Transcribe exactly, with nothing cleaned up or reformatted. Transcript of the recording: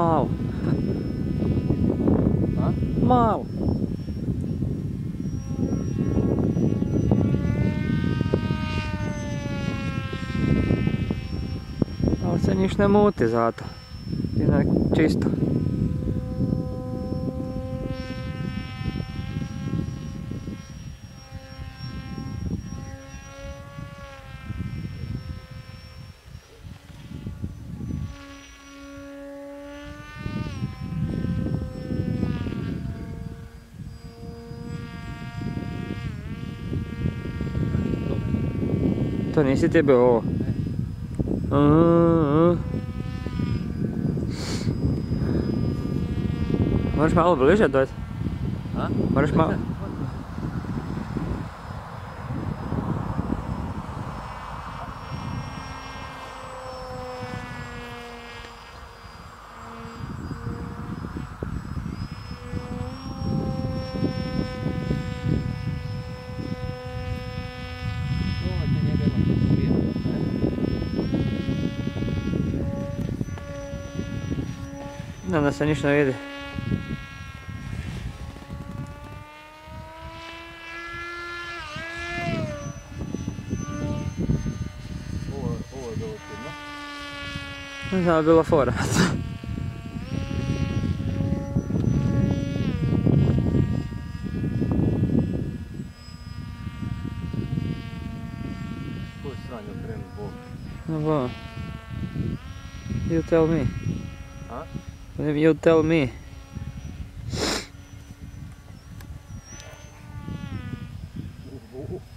Malo. A? Malo. Ali se niš ne muti zato. Inak čisto. To nisi ti bio ovo? Ne. Moraš malo bliže dojti. A? Moraš malo... Da se ništa ne vidi. Ovo, ovo je bilo čudno. Ne znam, je bila fora. Koje sranje okrenut Bog? No bo. You tell me. A? You tell me. Uh, uh, uh.